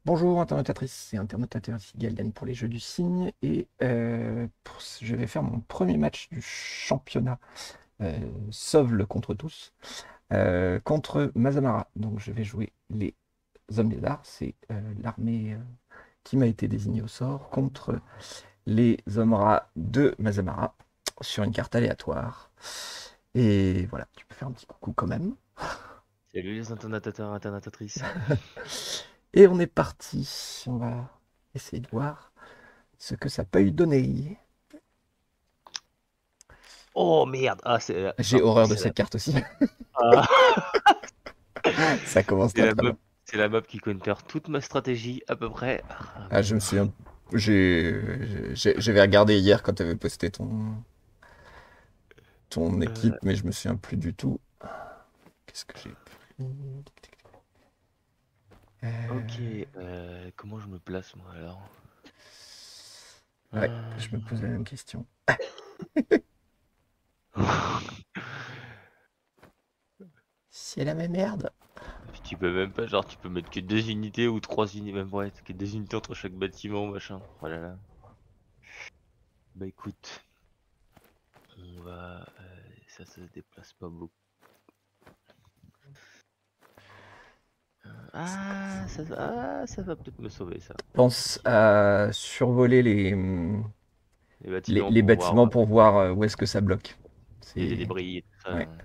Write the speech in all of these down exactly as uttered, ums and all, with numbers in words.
Bonjour internautatrices et internautateurs, ici Galden pour les Jeux du Cygne et euh, pour ce- je vais faire mon premier match du championnat euh, Sauve-le contre tous euh, contre Mazamara. Donc je vais jouer les hommes lézards, c'est euh, l'armée euh, qui m'a été désignée au sort contre les hommes rats de Mazamara sur une carte aléatoire. Et voilà, tu peux faire un petit coucou quand même. Salut les internatateurs et internatatrices. Et on est parti, on va essayer de voir ce que ça peut y donner. Oh merde! Ah, c'est J'ai ah, horreur de c'est la... cette carte aussi. ah, Ça commence c'est très la très map, mal. c'est la map qui counter toute ma stratégie à peu près. Ah, Ah, je me souviens. J'ai, j'ai- j'avais regardé hier quand tu avais posté ton, ton euh, équipe, mais je me souviens plus du tout. Qu'est-ce que j'ai pris? ok, Euh, euh, comment je me place moi alors? Ouais, je me pose la Euh, même question. C'est la même merde. Puis tu peux même pas, genre tu peux mettre que deux unités ou trois unités, même ouais, que deux unités entre chaque bâtiment, machin. Oh là là. Bah écoute, on va, euh, ça, ça se déplace pas beaucoup. Ah, ça, ah, ça va peut-être me sauver ça. Pense Si, à survoler les, les les, bâtiments les pour bâtiments voir pour voir euh, où est-ce que ça bloque. il y a des C'est. débris et tout ça. Ouais.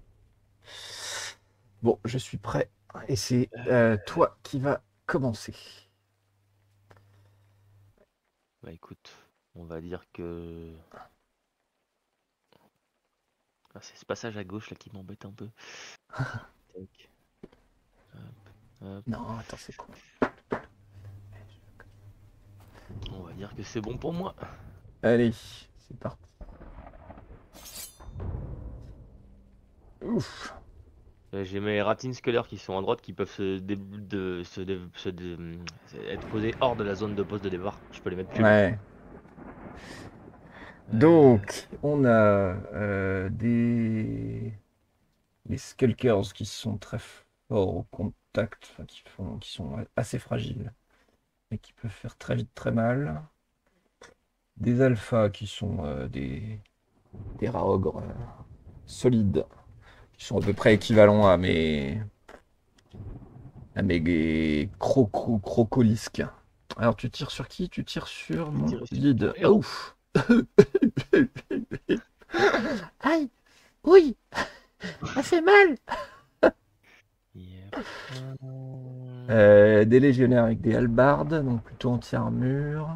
Bon, je suis prêt. Et c'est euh, toi qui vas commencer. Bah écoute, on va dire que... Ah, c'est ce passage à gauche là qui m'embête un peu. Tac, hop, hop. Non, attends, c'est quoi? On va dire que c'est bon pour moi. Allez, c'est parti. Ouf. Euh, J'ai mes Ratine Sculler qui sont à droite qui peuvent se, dé- de, se, dé- se dé- être posés hors de la zone de poste de départ. Je peux les mettre plus loin. Ouais. Euh, Donc, on a euh, des... des Skulkers qui sont très forts au contact, enfin, qui font... qui sont assez fragiles, mais qui peuvent faire très vite très mal. Des alphas qui sont euh, des... des Raogres euh, solides, qui sont à peu près équivalents à mes, à mes croco crocolisques. Alors, tu tires sur qui? Tu tires sur je vais mon tirer sur ton lead. héros. Ouf! Aïe! Oui! Ça fait mal! Yep. Euh, Euh, des légionnaires avec des halbardes, donc plutôt anti-armure.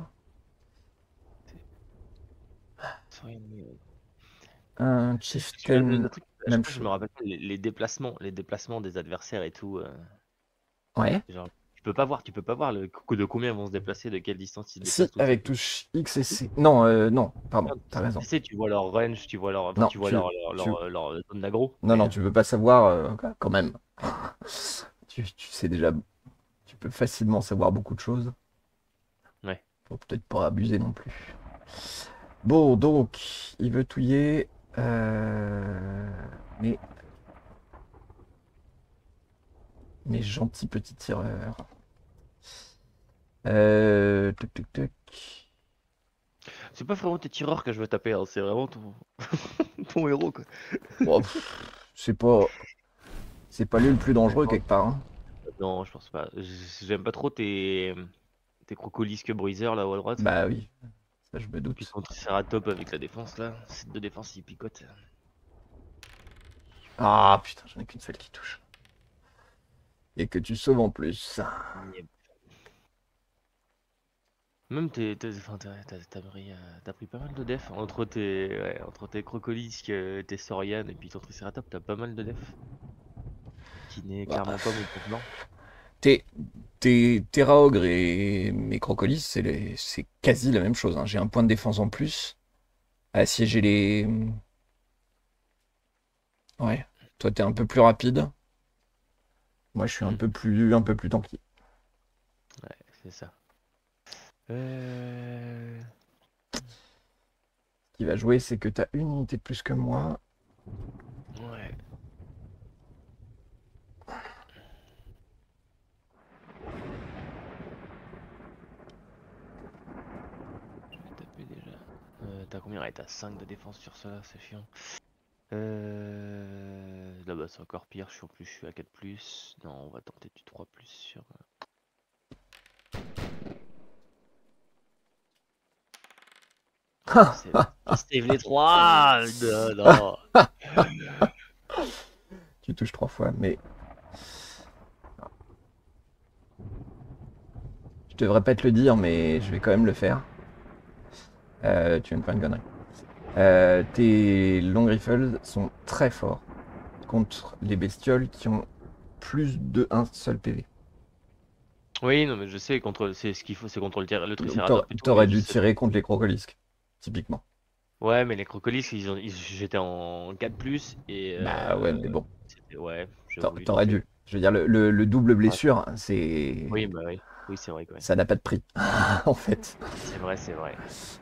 c'est- Un Je me- le chieftain, truc, à chaque même fois, je me chose. rappelle pas les, les déplacements, les déplacements des adversaires et tout. euh, Ouais. genre, tu peux pas voir, tu peux pas voir le coup de combien ils vont se déplacer, de quelle distance ils se Si, déplacent, tout ça. avec touche X et C. Non, euh, non, pardon, Regarde, t'as Si raison. tu sais, tu vois leur range, tu vois leur, enfin, Non, tu vois tu, leur, leur, tu, leur, leur zone d'aggro, non, mais non, euh, tu veux pas savoir euh, quand même. Tu, tu sais déjà, tu peux facilement savoir beaucoup de choses. ouais. Faut peut-être pas abuser non plus. Bon, donc, il veut touiller. Euh, mes, mes gentils petits tireurs. Euh, tuc, tuc, tuc. C'est pas vraiment tes tireurs que je veux taper, hein, c'est vraiment ton, ton héros, quoi. Bon, pff, c'est pas, c'est pas lui le plus dangereux quelque part, hein. Non, je pense pas. J'aime pas trop tes, tes crocolisques bruiseurs là-haut à droite. Bah oui, ça je me Puis doute. ton triceratops avec la défense là. Cette de défense, il picote. Ah putain, j'en ai qu'une seule qui touche. Et que tu sauves en plus. Yep. Même t'es, t'es- enfin, t'as, t'as- t'as pris, euh, t'as pris pas mal de def entre tes, ouais, entre tes crocolisques, euh, tes Sorian et puis ton triceratops, t'as pas mal de def. Qui n'est Bah, clairement pas mon point blanc. tes, tes, tes Raogres et mes Crocolis, c'est les- c'est quasi la même chose, hein. J'ai un point de défense en plus à assiéger les. Ouais. Toi, t'es un peu plus rapide. Moi, je suis un Hmm, peu plus, un peu plus tanky. ouais, c'est ça. Euh... Ce qui va jouer, c'est que t'as une unité de plus que moi. Ouais. t'as combien? Ouais, t'as cinq de défense sur cela, c'est chiant. Euh... Là bah c'est encore pire, je suis en plus, je suis à quatre plus. Non, on va tenter du trois plus sur... Oh, save, save les trois. Non, non. Tu touches trois fois, mais je devrais pas te le dire, mais je vais quand même le faire. Euh, tu viens de faire une connerie. Euh, tes long rifles sont très forts contre les bestioles qui ont plus de un seul P V. Oui, non, mais je sais, contre... c'est ce qu'il faut, c'est contre le, ter- le Donc t'aurais Triceratops et tout, mais t'aurais je dû sais. tirer contre les crocolisques, typiquement. Ouais, mais les crocolis, ils ont... ils- j'étais en quatre plus et Bah ouais, euh... mais bon, c'était- ouais, j'ai t'a- voulu t'aurais tenter. dû. Je veux dire, le, le- le double Ouais. blessure, c'est... Oui, bah oui, oui, c'est vrai, quoi. Ça n'a pas de prix, en fait. C'est vrai, c'est vrai.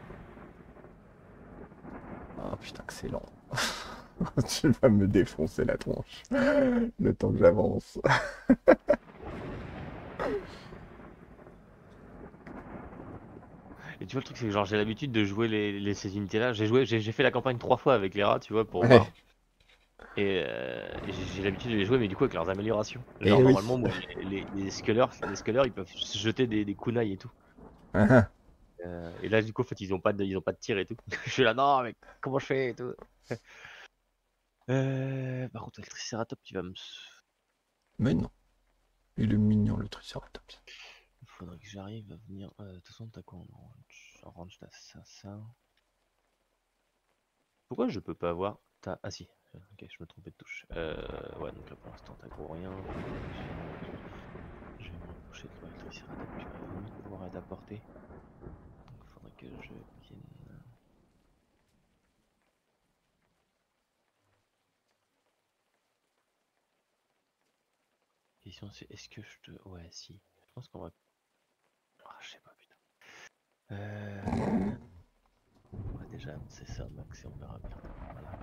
Oh putain que c'est lent. Tu vas me défoncer la tronche. Le temps que j'avance. Et tu vois, le truc, c'est que genre, j'ai l'habitude de jouer les, les, ces unités-là. J'ai joué, j'ai j'ai fait la campagne trois fois avec les rats, tu vois, pour Ouais, voir. Et, euh, et j'ai j'ai l'habitude de les jouer, mais du coup, avec leurs améliorations. Genre, et oui. normalement, moi, les, les, les scullers, les scullers, ils peuvent se jeter des, des kunai et tout. Ah, Euh, et là, du coup, en fait, ils ont pas de, ils ont pas de tir et tout. Je suis là, non, mais comment je fais et tout. Euh, par contre, le Triceratops, tu vas me. mais non, il est mignon le Triceratops. Il faudrait que j'arrive à venir. Euh, de toute façon, t'as quoi en range? En range, t'as ça, ça. Pourquoi je peux pas avoir ta... Ah si, ok, je me trompais de touche. Euh, ouais, donc là pour l'instant t'as gros rien. Je vais me rapprocher de toi, le Triceratops, tu vas limite pouvoir être à portée. Donc il faudrait que je vienne... La question c'est est-ce que je te... Ouais, si. Je pense qu'on va... Ah, je sais pas, putain. Euh... On va déjà annoncer ça, Max, et on verra bien. Voilà.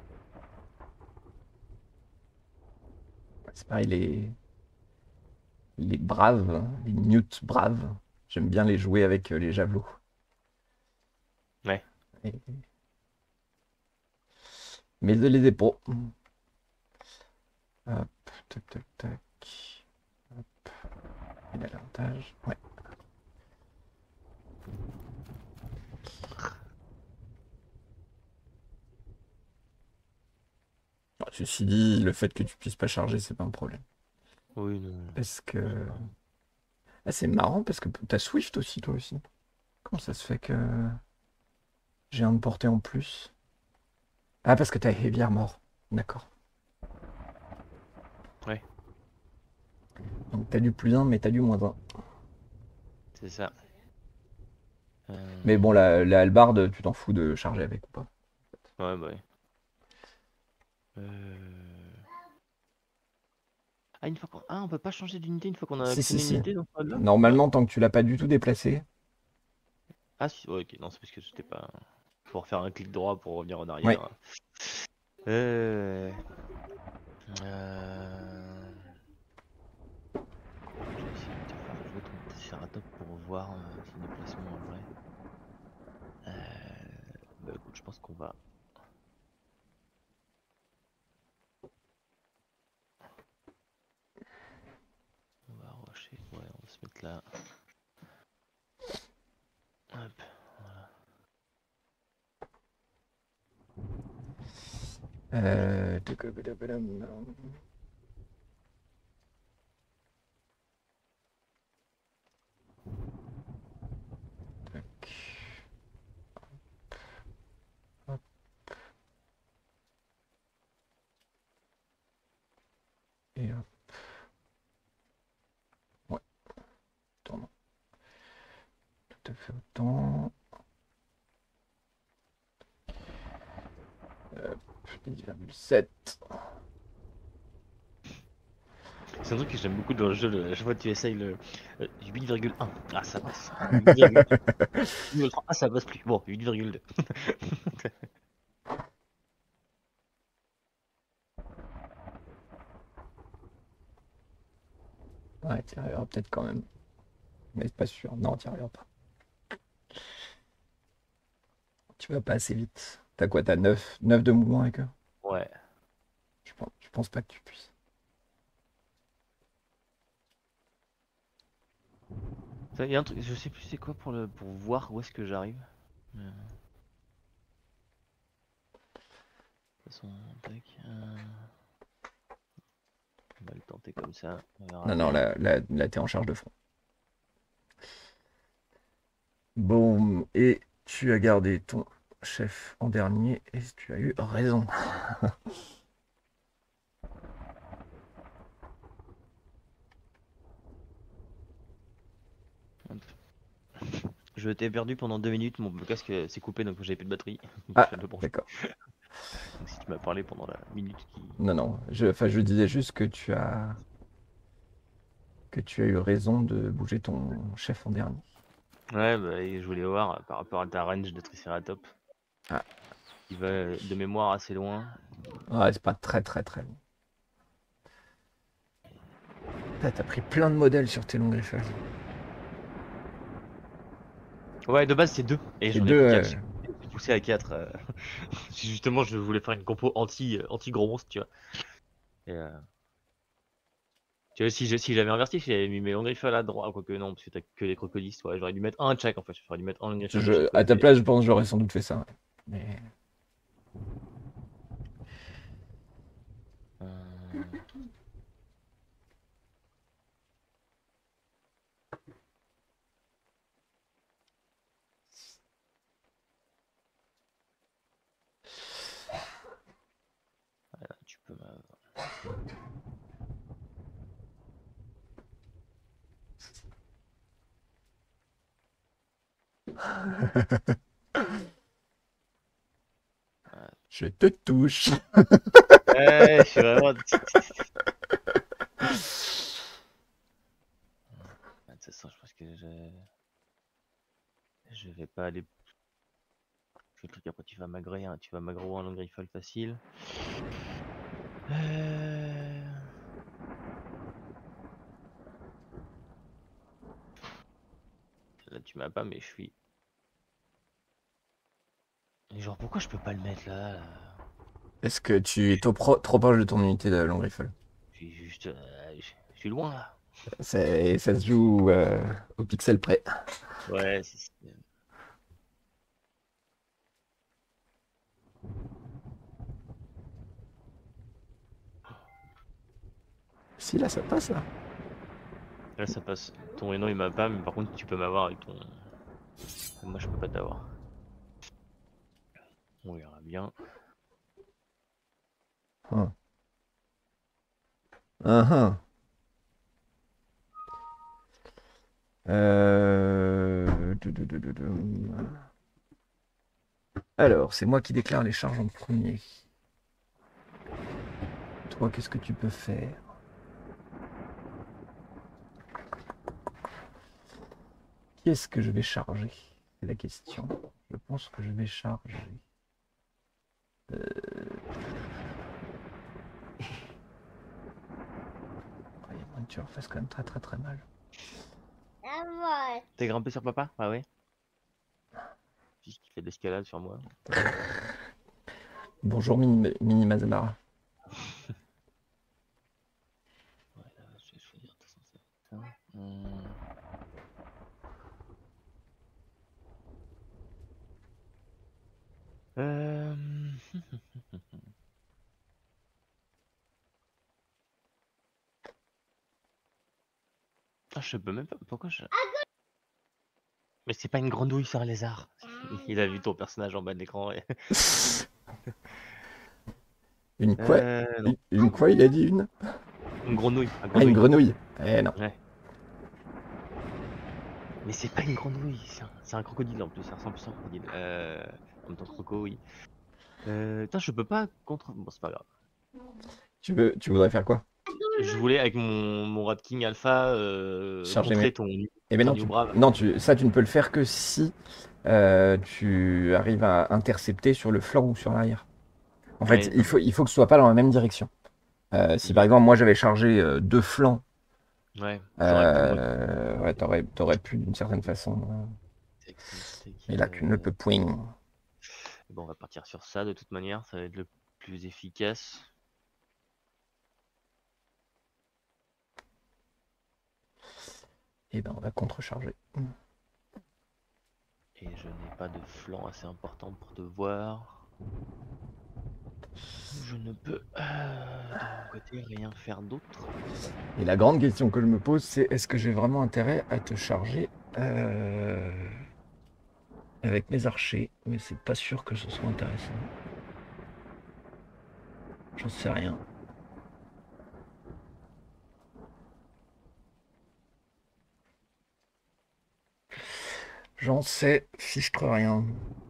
C'est pareil, les, les braves, les newts braves, j'aime bien les jouer avec euh, les javelots. Ouais. Et... Mais de les épaules. Hop, tac, tac, tac. Hop. Il a l'avantage. Ouais. Ceci dit, le fait que tu puisses pas charger, c'est pas un problème. Oui, non. Parce que... Ah, c'est marrant parce que t'as Swift aussi, toi aussi. Comment ça se fait que j'ai un de portée en plus? Ah, parce que t'as Heavy Armor. D'accord. Ouais, Donc t'as du plus un, mais t'as du moins un. c'est ça. Euh... Mais bon, la, la hallebarde, tu t'en fous de charger avec ou pas? Ouais, bah ouais. Euh... Ah, une fois qu'on... Ah, on peut pas changer d'unité une fois qu'on a Si, si, qu'une si. unité dans ce mode-là? Ouais. Normalement, tant que tu l'as pas du tout déplacé. Ah si, ouais, ok, non, c'est parce que j'étais pas... Pour faire un clic droit pour revenir en Ouais. arrière. Euh... Euh... Je vais essayer de te faire jouer ton Triceratops pour voir euh, son déplacement en vrai. Euh... Bah écoute, je pense qu'on va... On va rusher, ouais, on va se mettre là. Hop, voilà. Euh... Tac. Hop. Et hop. Ouais. Attends, tout à fait autant. Hop. dix virgule sept. C'est un truc que j'aime beaucoup dans le jeu, le- à chaque fois que tu essayes le euh, huit virgule un. Ah ça passe. huit virgule deux. huit virgule trois. Ah ça passe plus. Bon, huit virgule deux. Ouais, tu y arriveras peut-être quand même. Mais c'est pas sûr. Non, tu y arriveras pas. Tu vas pas assez vite. T'as quoi? T'as neuf neuf de mouvement avec eux? Ouais. Je pense, je pense pas que tu puisses. Il y a un truc, je sais plus c'est quoi pour le pour voir où est-ce que j'arrive. Euh, De toute façon, tac. euh, On va le tenter comme ça, on verra Non, non, bien. là, là, là t'es en charge de front. Bon, et tu as gardé ton chef en dernier, et tu as eu raison. Hop. Je t'ai perdu pendant deux minutes, mon casque euh, s'est coupé donc j'ai plus de batterie. Donc je Ah, viens de le brancher. d'accord. Donc si tu m'as parlé pendant la minute qui. Non, non, je, enfin, je disais juste que tu as, que tu as eu raison de bouger ton chef en dernier. Ouais, bah et je voulais voir euh, par rapport à ta range de Triceratops. Ah, Il va euh, de mémoire assez loin. ouais, c'est pas très, très, très long. Putain, t'as pris plein de modèles sur tes longs griffages. Ouais, de base c'est deux. Et C'est j'en ai deux, pris euh, quatre. J'ai poussé à quatre. euh. Justement, je voulais faire une compo anti, euh, anti gros monstre, tu vois. Et, euh, tu vois, si je- si j'avais inversé, si j'avais mis mes longs griffes à droite, quoique non, parce que t'as que les crocodiles, ouais, j'aurais dû mettre un de chaque en fait. J'aurais dû mettre un long griffon de je- chaque à ta côté. place, je pense que j'aurais sans doute fait ça. Ouais. Mais Euh, Tu peux m'a- je te touche. Ouais, je suis vraiment. Ah, de toute façon, je pense que je... je vais pas aller. Je fais le truc après, tu vas m'agréer, hein. Tu vas m'aggro un long griffle facile. Euh... Là, tu m'as pas, mais je suis. Et genre, pourquoi je peux pas le mettre là, là Est-ce que tu es trop, pro- trop proche de ton unité de long rifle? Je suis juste. euh, je je suis loin là. C'est- Ça se joue euh, au pixel près. Ouais, c'est. Si, là, ça passe, là. Là, ça passe. Ton Rhino il m'a pas, mais par contre, tu peux m'avoir avec ton. Moi, je peux pas t'avoir. On verra bien. Hum. Uhum. Euh, dou- dou- dou- dou- dou. Alors, c'est moi qui déclare les charges en premier. Toi, qu'est-ce que tu peux faire? Qui est-ce que je vais charger? C'est la question. Je pense que je vais charger. Euh... Il y a moyen que tu refasses quand même très très très mal. T'es grimpé sur papa? Ah ouais? Puisqu'il fait de l'escalade sur moi. Bonjour Mini, Mini Mazamara. Ouais, là, je vais choisir. De toute façon, ça va être ça. Hum. Euh... Ah, je peux même pas. Pourquoi je. Mais c'est pas une grenouille, c'est un lézard. Il a vu ton personnage en bas de l'écran. Et... Une quoi? Euh, non. Une, une quoi, il a dit une? Une grenouille. Un Ah, une grenouille. grenouille. Eh non. Ouais. Mais c'est pas une grenouille, c'est un, c'est un crocodile en plus, ça ressemble plus à un crocodile. Euh, en même temps, croco, oui. Euh, putain, je peux pas contre. Bon, c'est pas grave. Tu veux, tu voudrais faire quoi? Je voulais, avec mon, mon Rat King Alpha, euh, Charger mes... contrer ton, Eh ben ton non, New tu... Brave. non tu... ça tu ne peux le faire que si euh, tu arrives à intercepter sur le flanc ou sur l'arrière. En fait, Ouais, il non, faut, mais. il faut que ce soit pas dans la même direction. Euh, si par il- exemple moi j'avais chargé euh, deux flancs, Ouais, j'aurais pu, moi. euh, ouais, t'aurais, t'aurais pu d'une certaine façon. euh, Tac, tac, tac, Mais là tu ne euh, peux point. Bon, on va partir sur ça de toute manière, ça va être le plus efficace. Et ben on va contrecharger. Et je n'ai pas de flanc assez important pour te voir. Je ne peux euh, de mon côté rien faire d'autre. Et la grande question que je me pose, c'est est-ce que j'ai vraiment intérêt à te charger euh, avec mes archers? Mais c'est pas sûr que ce soit intéressant. J'en sais rien. J'en sais fichtre rien.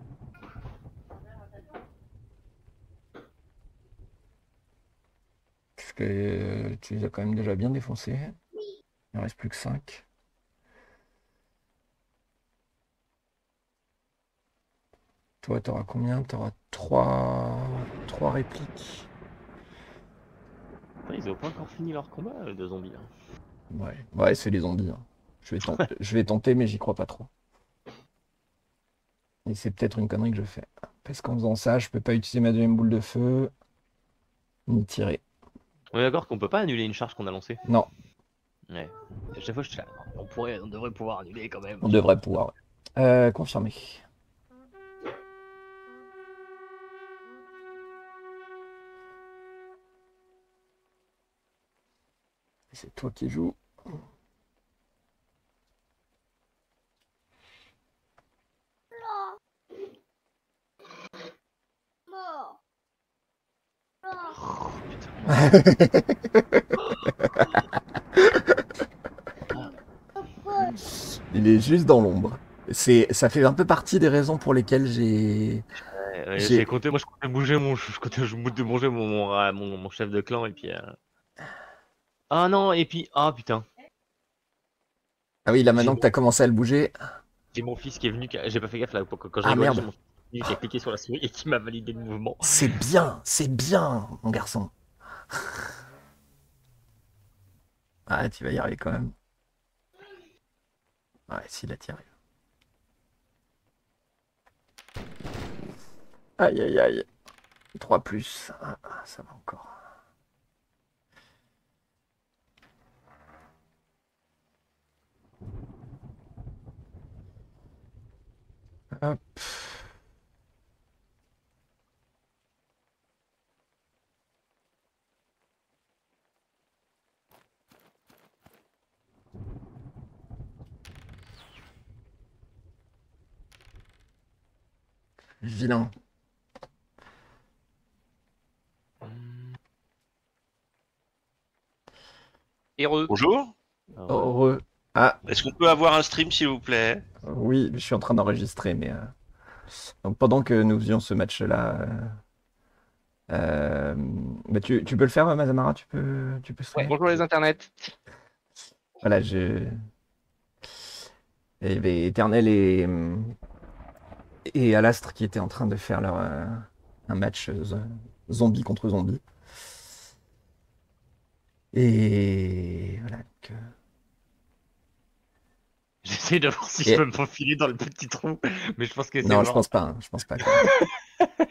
Parce que euh, tu les as quand même déjà bien défoncés. Il en reste plus que cinq. Toi, t'auras combien? T'auras trois... trois répliques. Putain, ils ont pas encore fini leur combat, les deux zombies là. Ouais, ouais, c'est les zombies. hein. Je vais, tenter, je vais tenter, mais j'y crois pas trop. Et c'est peut-être une connerie que je fais. Parce qu'en faisant ça, je peux pas utiliser ma deuxième boule de feu, ni tirer. On est d'accord qu'on peut pas annuler une charge qu'on a lancée. Non, Ouais. À chaque fois je suis là. On pourrait, on devrait pouvoir annuler quand même. on devrait pouvoir. ouais. Euh, confirmé. C'est toi qui joues. Il est juste dans l'ombre. C'est, ça fait un peu partie des raisons pour lesquelles j'ai. Ouais, ouais, j'ai- j'ai compté, moi je comptais bouger mon, je comptais je comptais bouger mon, mon, ra- mon, mon chef de clan et puis. euh, Ah non, et puis. Ah putain. Ah oui, là J'ai maintenant mon, que t'as commencé à le bouger. j'ai mon fils qui est venu, qui a- j'ai pas fait gaffe là, quand, quand je Ah rigolais, j'ai merde. mon fils qui est venu, qui a cliqué sur la souris et qui m'a validé le mouvement. C'est bien, c'est bien, mon garçon. Ah, tu vas y arriver quand même. Ouais, si, là, t'y arrives. Aïe, aïe, aïe. trois plus. Ah, ah, ça va encore. Hop. Vilain. Heureux. Bonjour. Ah ouais. Heureux. Ah, Est-ce qu'on peut avoir un stream, s'il vous plaît? oui, je suis en train d'enregistrer, mais. euh, Donc pendant que nous faisions ce match-là. euh, euh, bah, tu, tu peux le faire, Mazamara? Tu peux, tu peux streamer? Bonjour les internets. Voilà, je. Il y avait Éternel et, et Alastre qui étaient en train de faire leur, euh, un match euh, zo- zombie contre zombie. Et voilà. donc, euh, J'essaie de voir si Et- je peux me faufiler dans le petit trou, mais je pense que c'est Non, mort. je pense pas. hein, Je pense pas. quand même.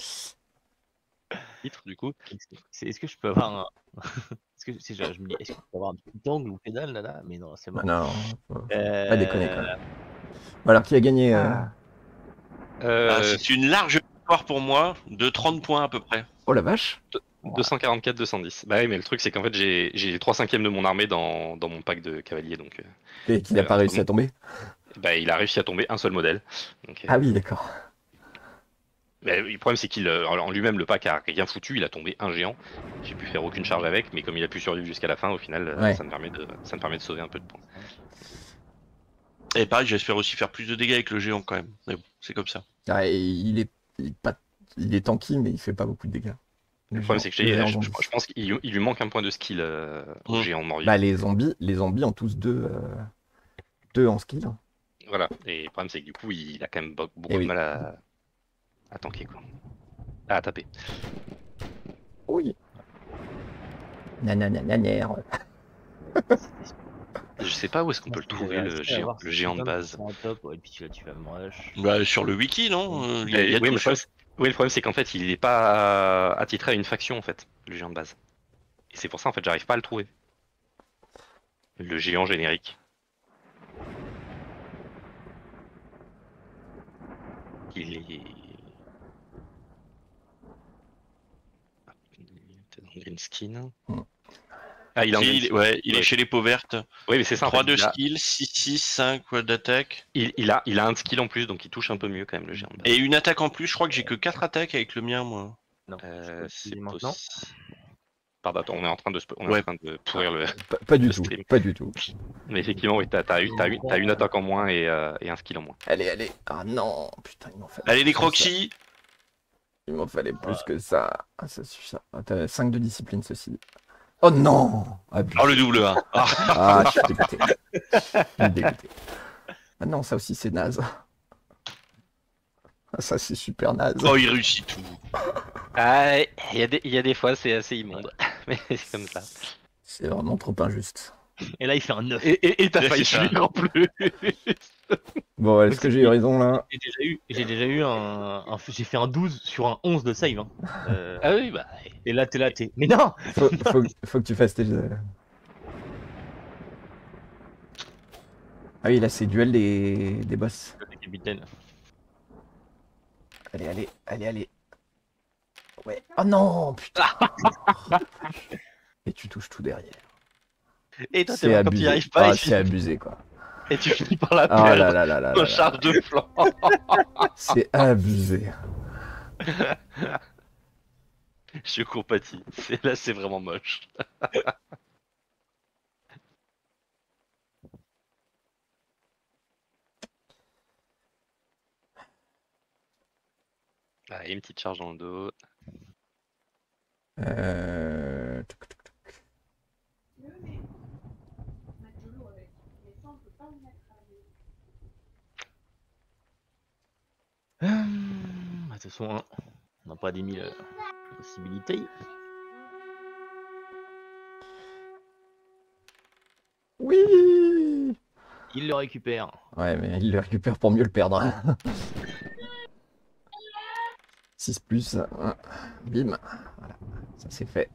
Titre du coup. C'est- Est-ce que je peux avoir un. Est-ce que c'est- je, je me dis, est-ce que je peux avoir un petit angle ou pédale là, là mais non, c'est Ah mort. non, faut, faut Euh, pas déconner quand même. Bon, alors, qui a gagné euh, Ah. Euh, Ah, c'est une large victoire pour moi, de trente points à peu près. Oh la vache! deux cent quarante-quatre deux cent dix. Bah oui, mais le truc c'est qu'en fait j'ai j'ai les trois cinquièmes de mon armée dans, dans mon pack de cavaliers, donc euh, Et qu'il n'a Euh, pas réussi à bon. tomber? bah, il a réussi à tomber un seul modèle. Donc, euh, Ah oui, d'accord. bah, le problème c'est qu'il euh, en lui-même le pack a rien foutu, il a tombé un géant. J'ai pu faire aucune charge avec, mais comme il a pu survivre jusqu'à la fin, au final, euh, Ouais. ça me permet de ça me permet de sauver un peu de points. Et pareil, j'espère aussi faire plus de dégâts avec le géant quand même. Mais bon, c'est comme ça. Ah, et il est, il est pas, il est tanky, mais il fait pas beaucoup de dégâts. Le problème c'est que Le j'ai- géant je, zombie. je- je pense qu'il il lui manque un point de skill euh, au Mm. géant mort. Bah, les zombies, les zombies ont tous deux, euh, deux en skill. Voilà, et le problème c'est que du coup il a quand même beaucoup Eh de oui. mal à, à tanker quoi. À taper. Oui. Nananananer. Je sais pas où est-ce qu'on peut le trouver le géant, le géant de base. Top, ouais, et puis tu, tu vas me rush. Bah, sur le wiki, non? Euh, Il y a, il y a oui, tout mais sur- le problème, Oui, le problème c'est qu'en fait il est pas attitré à une faction en fait, le géant de base. Et c'est pour ça en fait j'arrive pas à le trouver. Le géant générique. Il est... Il est dans Green Skin. Hmm. Ah, il est en Si, Green il est- Skin. ouais, il est Ouais. chez les peaux vertes. Oui, mais c'est ça en trois fait. de Il a, skill, six six, cinq ouais, d'attaque. il, il a, il a un de skill en plus, donc il touche un peu mieux quand même le géant de base. Et une attaque en plus, je crois que j'ai que quatre attaques avec le mien, moi. Non, je Euh, peux c'est l'utiliser maintenant. possible. Pardon, attends, on est en train de, spo- on est Ouais. en train de pourrir le, Pas, pas du le tout, stream. pas du tout. Mais effectivement, oui, t'as, t'as, eu- t'as, eu- t'as une attaque en moins et, euh, et un skill en moins. Allez, allez. Ah non, putain, il m'en fallait. Allez, les plus que ça. croquis. Il m'en fallait plus que ça. Ah, ça suffit ça. Ah, t'as cinq de discipline, ceci. Oh non. Abusé. Oh, le double un. Ah. Ah, je suis dégoûté. Je suis dégoûté. Ah non, ça aussi, c'est naze. Ah, ça, c'est super naze. Oh, il réussit tout. Ah, il y, a des- il y a des fois, c'est assez immonde. Mais c'est comme ça. C'est vraiment trop injuste. Et là, il fait un neuf. Et et- et t'as Ouais, failli c'est ça. suivre en plus. Bon, est-ce que j'ai eu raison là? J'ai déjà eu, j'ai déjà eu un, un- j'ai fait un douze sur un onze de save. Hein. Euh, Ah oui, bah. et là, t'es là, t'es. Mais non. Faut, faut, faut que tu fasses tes. Ah oui, là, c'est duel des, des boss. Le capitaine. Allez, allez, allez, allez. Ouais. Oh non, putain. Et tu touches tout derrière. Et toi, t'es C'est mort quand tu abusé. y arrives pas Ah, et, c'est abusé, quoi. et tu finis par la Ah perdre là là là là en là charge là. de flanc. C'est abusé. Je compatis. C'est, là, c'est vraiment moche. Ah, et une petite charge dans le dos. Euh... tuc, tuc, tuc. Hum, De toute façon, hein, on n'a pas dix mille euh, possibilités. Oui. Il le récupère. Ouais, mais il le récupère pour mieux le perdre. six plus. hein. Bim. Voilà. Ça c'est fait.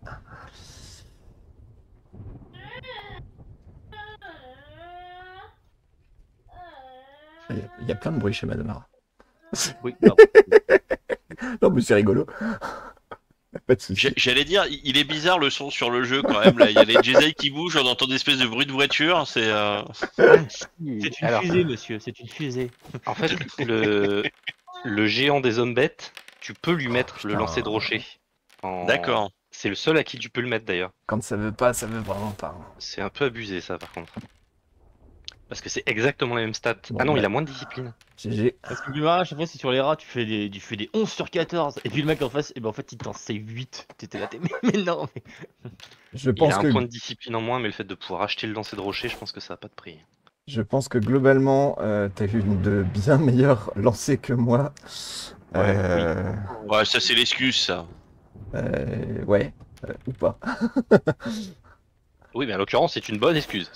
Il y a- il y a plein de bruit chez Madame. Oui, pardon. Non, mais c'est rigolo. Pas de soucis. J'ai- J'allais dire, il il est bizarre le son sur le jeu quand même. Là, il y a les Jedi qui bougent, on entend des espèces de bruit de voiture. C'est. euh, C'est une Alors, fusée, monsieur, c'est une fusée. en fait, le, le géant des hommes bêtes, tu peux lui mettre le putain. lancer de rocher. En- D'accord. C'est le seul à qui tu peux le mettre d'ailleurs. Quand ça veut pas, ça veut vraiment pas. C'est un peu abusé ça par contre. Parce que c'est exactement les mêmes stats. Bon, ah non, bah. il a moins de discipline. G G. Parce que du marrage, à chaque fois, c'est sur les rats, tu fais des, tu fais des onze sur quatorze. Et puis le mec en face, et ben en fait, il t'en save huit. T'étais là, t'es. Mais, mais non, mais. Je Il pense a un que point de discipline en moins, mais le fait de pouvoir acheter le lancer de rocher, je pense que ça n'a pas de prix. je pense que globalement, euh, t'as eu une de bien meilleures lancées que moi. Euh, Ouais, ça c'est l'excuse, ça. euh, ouais, euh, ou pas. Oui, mais en l'occurrence, c'est une bonne excuse.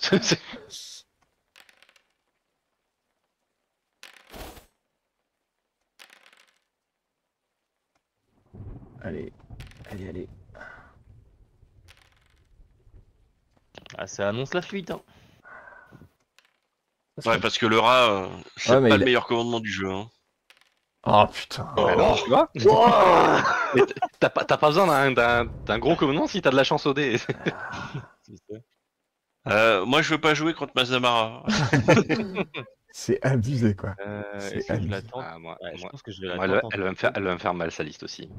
Allez, allez, allez. Ah, ça annonce la fuite, hein. Ouais, parce que le rat, euh, c'est Ouais, mais pas il le a- meilleur commandement du jeu. Hein. Oh putain. Bah non, tu vois. Mais t- t'as pas, t'as pas besoin d'un, d'un, d'un gros commandement si t'as de la chance au dé. C'est ça. Euh, moi, je veux pas jouer contre Mazamara. C'est abusé quoi. Euh, C'est est-ce que je abusé. l'attends Ah, moi, Ouais, je moi- pense que je vais moi, l'attendre. elle, elle va me faire, elle va me faire mal sa liste aussi.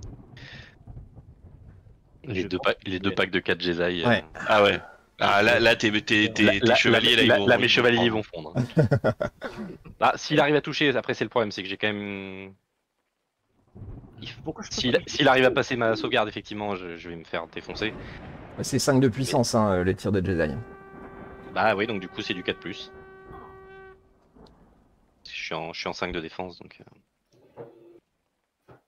Les Je deux, pense pa- que les je deux vais- packs de quatre Jedi. euh, Ouais. Ah ouais. Ah là, là tes, tes, tes, la- tes la- chevaliers, la- là, ils vont. là, ils mes vont chevaliers ils prendre. vont fondre. Bah, s'il arrive à toucher, après c'est le problème, c'est que j'ai quand même. Il faut- Pourquoi je peux S'il pas s'il arrive à passer ma sauvegarde, effectivement, je, je vais me faire défoncer. C'est cinq de puissance, hein, euh, les tirs de Jedi. Bah oui, donc du coup c'est du quatre plus. Je suis en, je suis en cinq de défense, donc. euh,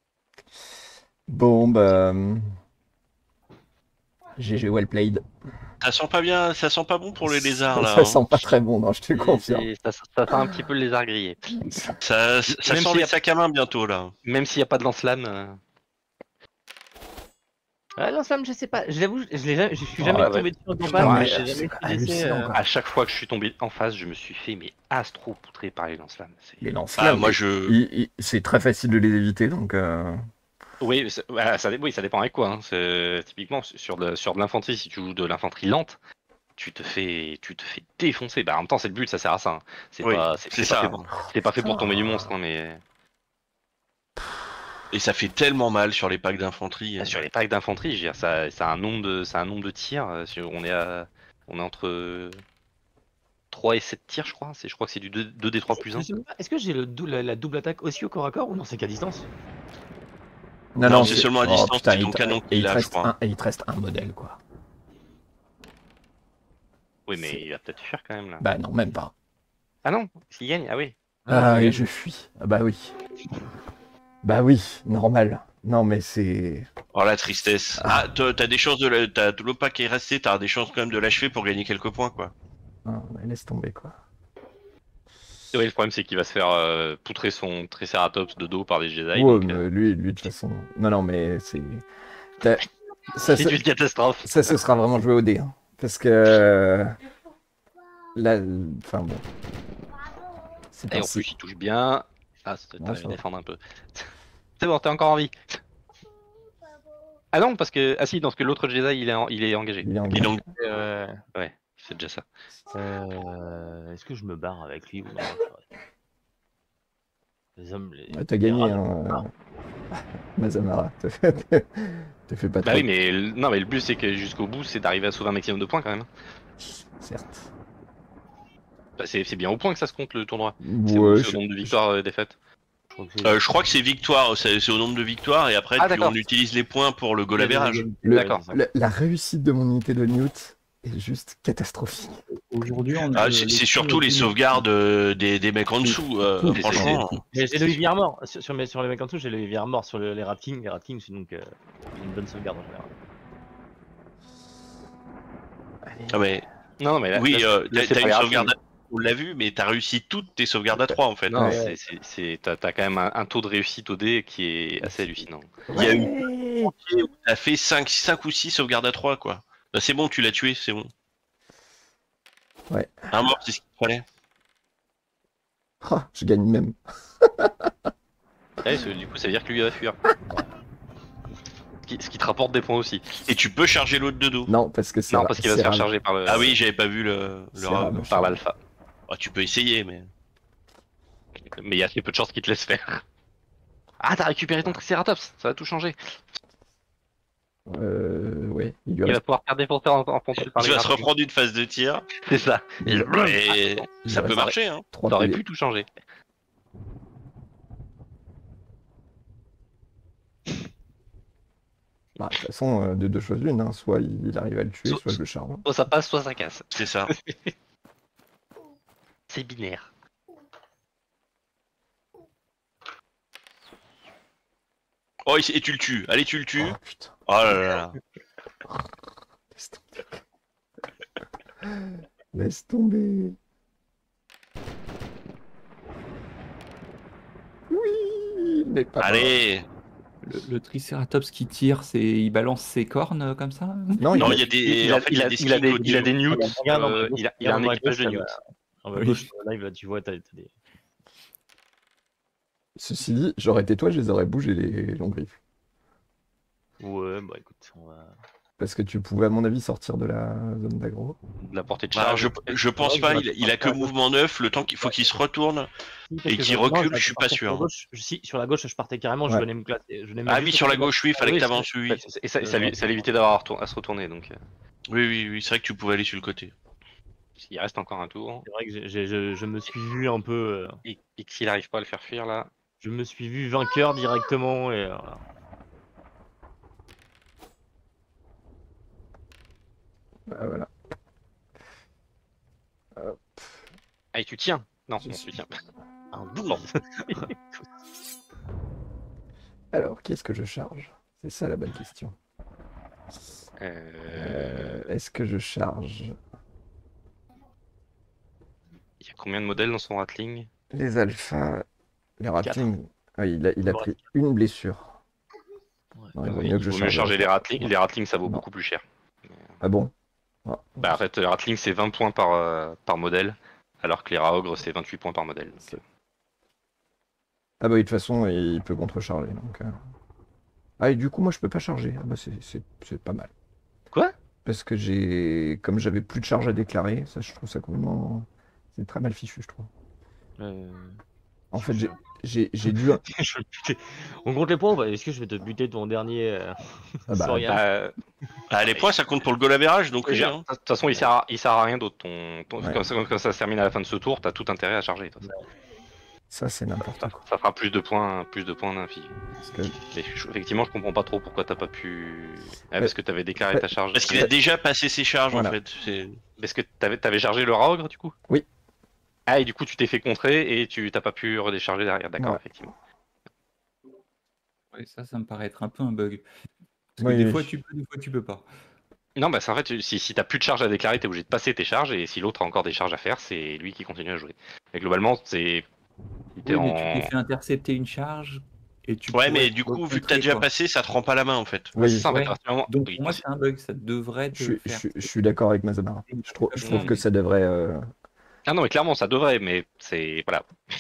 Bon, bah. G G well played. Ça sent pas bien, ça sent pas bon pour les lézards là. Ça hein. sent pas très bon, non, je te C'est- confirme. c'est- Ça, ça sent un petit peu le lézard grillé. Ça, ça Même sent s'il y les a- sacs à main bientôt là. Même s'il n'y a pas de lance-flamme. euh, Ah non, Sam, je sais pas. Je l'avoue, je l'ai jamais- je suis Oh, jamais ouais. tombé dessus en Ouais, campagne. mais mais j'ai c'est jamais pas utilisé, hallucinant, euh, quoi. À chaque fois que je suis tombé en face, je me suis fait mais astro poutré par les lance-flammes. C'est- Les lance Ah, moi je. il- il- c'est très facile de les éviter, donc... euh, Oui, c'est- voilà, ça, dé- oui, ça dépend avec quoi. Hein. C'est- Typiquement sur de, sur de l'infanterie, si tu joues de l'infanterie lente, tu te fais, tu te fais défoncer. Bah, en même temps, c'est le but, ça sert à ça. Hein. C'est Oui, pas, c'est c'est c'est pas ça. fait pour, c'est pas fait pour tomber du monstre, hein, mais Et ça fait tellement mal sur les packs d'infanterie. sur les packs d'infanterie, je veux dire, ça, ça a un nombre de, ça a un nombre de tirs. euh, sur- On est à, on est entre trois et sept tirs, je crois. C'est, je crois que c'est du deux D trois plus je un. sais pas, est-ce que j'ai le dou- la, la double attaque aussi au corps à corps ou non, c'est qu'à distance? Non, c'est seulement à distance, c'est il ton te- canon et qui il te l'a, je reste crois. un- Et il te reste un modèle, quoi. Oui, mais il va peut-être fuir quand même là. Bah non, même pas. Ah non, s'il gagne, ah oui. Ah oui, je fuis. Ah bah oui. Bah oui, normal. Non, mais c'est... Oh la tristesse. Ah, t'as t'as des chances de la... t'as tout le pack qui est resté, t'as des chances quand même de l'achever pour gagner quelques points quoi. Ah, mais laisse tomber, quoi. Oui, le problème c'est qu'il va se faire euh, poutrer son Triceratops de dos par des Jedi. Ouais, donc, mais euh, lui, lui, de toute façon... Non, non, mais c'est... t'as- Ça, c'est ça, une catastrophe. ça, ce sera vraiment joué au dé. Hein. Parce que... Là, enfin bon... C'est Et en ainsi. plus, il touche bien. Ah, c'est Ouais, t'as ça à va. défendre un peu. C'est bon, t'es encore en vie. Ah non, parce que. Ah si, dans ce que l'autre Jedi il est, en- il est engagé. Il est en Ils l'ont- Euh, Ouais, c'est déjà ça. euh, Est-ce que je me barre avec lui ou non? Les hommes, les... Ah, t'as gagné, les rats- hein, euh, Mazamara. T'as fait... t'as fait pas Bah trop. oui, mais le- non, mais le but c'est que jusqu'au bout, c'est d'arriver à sauver un maximum de points quand même. Certes. Bah, c'est c'est bien au point que ça se compte le tournoi. C'est Ouais, au, c'est au je- nombre de victoires euh, défaites. Je crois que c'est- Euh, je crois que c'est victoire, c'est c'est au nombre de victoires et après Ah, tu- d'accord. on utilise les points pour le goal average. Le- D'accord. La, la réussite de mon unité de Newt est juste catastrophique. Aujourd'hui, on Ah, a- c'est les- c'est surtout les sauvegardes euh, des, des mecs en dessous, euh, tout, franchement. Mais j'ai le Heavy Armor. Sur, sur, mes- sur les mecs en dessous, j'ai le Heavy Armor. Sur le- les Ratkings, les Ratkings, c'est donc euh, une bonne sauvegarde en général. Ah, mais, Non, non, mais là, oui, là, euh, là, t'as c'est t'as pas une grave. sauvegarde, à- on l'a vu, mais t'as réussi toutes tes sauvegardes à trois en fait. Non, Ouais. c'est- c'est- c'est- t'as t'as quand même un, un taux de réussite au dé qui est assez hallucinant. Il y a eu t'as fait cinq, cinq ou six sauvegardes à trois quoi. Bah, c'est bon, tu l'as tué, c'est bon. Ouais. Un mort, c'est ce qu'il fallait. Ah, je gagne même. Ouais, ce- du coup, ça veut dire que lui il va fuir. Ce qui, ce qui te rapporte des points aussi. Et tu peux charger l'autre de dos. Non, parce que c'est... Non, ra- parce qu'il va c'est se faire rare. charger par le. Ah oui, j'avais pas vu le, le C'est rat. rare. par l'alpha. Ah, tu peux essayer, mais. Mais il y a assez peu de chances qu'il te laisse faire. Ah, t'as récupéré ton Triceratops, ça va tout changer. Euh... Ouais, il lui Il va reste... pouvoir faire défoncer en, en ponton par Il les va se Ratkings. reprendre une phase de tir. C'est ça. il- Et il ça lui peut reste marcher, hein. trois Ça aurait P D. pu tout changer. Bah, de toute façon, euh, de deux choses l'une, hein. Soit il, il arrive à le tuer, So- soit je le charme. Soit ça passe, soit ça casse. C'est ça. C'est binaire. Oh, et et tu le tues. Allez, tu le tues. Oh putain, Oh là là là. laisse tomber. Laisse tomber. Oui, mais pas Allez. Le, le Triceratops qui tire, c'est il balance ses cornes euh, comme ça? Non, Non, il il y a des. Il a, en fait, il a- des il a des, skills il a des newts. Regarde, en bas à euh, gauche, il a, il a un regarde en bas à équipage de gauche, newts. là, En bas à gauche, sur le live, là, tu vois, t'as t'as des. Ceci dit, j'aurais été toi, je les aurais bougé les longs griffes. Ouais, bah écoute, on va. Parce que tu pouvais, à mon avis, sortir de la zone d'aggro. De la portée de Bah, charge. je, je pense pas, il, il a que mouvement neuf, le temps qu'il faut qu'il se retourne. Si, parce Et que qui je- recule, non, je suis pas partais sûr. Sur la gauche, je- si, sur la gauche, je partais carrément, je Ouais. venais me classer. Je venais me Ah mettre oui, juste sur la sur le gauche, oui, il fallait Ah que oui, t'avances, oui. oui. Et ça, ça, lui, ça l'évitait d'avoir à, retour- à se retourner. Donc, euh, Oui, oui, oui, c'est vrai que tu pouvais aller sur le côté. il reste encore un tour. C'est vrai que j'ai- j'ai- je, je me suis vu un peu. euh, Et, et s'il n'arrive pas à le faire fuir là. Je me suis vu vainqueur directement et euh, voilà. Ah, voilà. Ah, et tu tiens. Non, Je non, suis- tu tiens. Un douze. Alors, qui est-ce que je charge? C'est ça la bonne question. Euh, Euh, Est-ce que je charge Il y a combien de modèles dans son Ratling? les alphas? Les Quatre. Ratling, ah, il a, il a Il me pris une blessure. Ouais. Non, il vaut Oui, mieux que il je vaut mieux charge charger les les Ratling. Les Ratling, ça vaut Non. beaucoup plus cher. Ah bon? Ah, Bah, en fait, les Ratling, c'est vingt points par, euh, par modèle, alors que les Raogres, c'est vingt-huit points par modèle. Donc, euh, Ah bah oui, de toute façon, il peut contrecharger. Donc, euh. Ah, et du coup, moi, je peux pas charger. Ah bah, c'est- c'est c'est pas mal. Quoi? Parce que j'ai, comme j'avais plus de charge à déclarer, ça, je trouve ça complètement. C'est très mal fichu, je trouve. Euh, En fait, j'ai- j'ai j'ai dû. je vais buter. On compte les points ou pas? Est-ce que je vais te buter ton dernier euh, Ah bah, Sorian? Bah, Ah, les points, ça compte pour le goal average, donc je veux oui. dire, Hein. de toute façon, il sert à, il sert à rien d'autre. Ton, ton- Ouais. quand, ça, quand ça se termine à la fin de ce tour, t'as tout intérêt à charger. Toi. Ça, c'est n'importe Ça, quoi. ça fera plus de points, plus de points d'infi. Parce que Mais je- effectivement, je comprends pas trop pourquoi t'as pas pu. Ah, Ouais. parce que t'avais déclaré Ouais. ta charge. Parce qu'il a déjà passé ses charges, Voilà. en fait. C'est- Parce que t'avais, t'avais chargé le Raogre, du coup? Oui. Ah, et du coup, tu t'es fait contrer et tu t'as pas pu redécharger derrière. D'accord, Ouais. effectivement. Oui, ça, ça me paraît être un peu un bug. Parce que Oui, des oui. fois tu peux, des fois tu peux pas. Non, bah, c'est en fait, tu- si, si t'as plus de charges à déclarer, t'es obligé de passer tes charges, et si l'autre a encore des charges à faire, c'est lui qui continue à jouer. Et globalement, c'est. T'es Oui, mais en... tu t'es fait intercepter une charge et tu Ouais, mais pourrais du coup, vu que contrer, t'as déjà quoi. passé, ça te rend pas la main, en fait. Ouais, c'est Oui, ça, en fait, Ouais. à partir du moment- Donc oui, pour moi c'est- c'est un bug, ça devrait te je, suis- je, faire. suis- je suis d'accord avec Mazamara. Je trouve, je trouve Mm. que ça devrait. euh, Ah non, mais clairement, ça devrait, mais c'est. Voilà.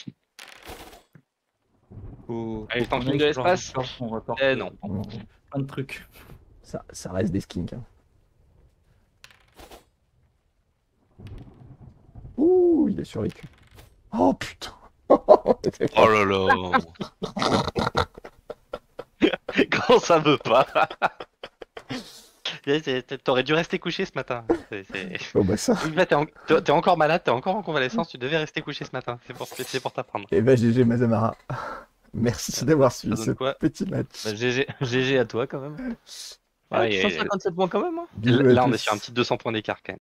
Faut, Allez, faut tant qu'on qu'il aille de sur l'espace. Discord, qu'on reporte, Eh euh, non. plein de trucs. Ça, ça reste des skinks. hein. Ouh, il est survécu. Oh putain. Oh là là. Quand ça veut pas. T'aurais dû rester couché ce matin. C'est- c'est- Oh bah ça. Oui, bah, T'es en- t'es- t'es encore malade, t'es encore en convalescence, tu devais rester couché ce matin. C'est pour, c'est pour t'apprendre. Et bah G G Mazamara. Merci d'avoir suivi donne ce quoi petit match. Bah, G G, G G à toi quand même. Ouais, Ah, et- cent cinquante-sept points quand même. Hein. Bisous à Là, on est tous. sur un petit deux cents points d'écart quand même.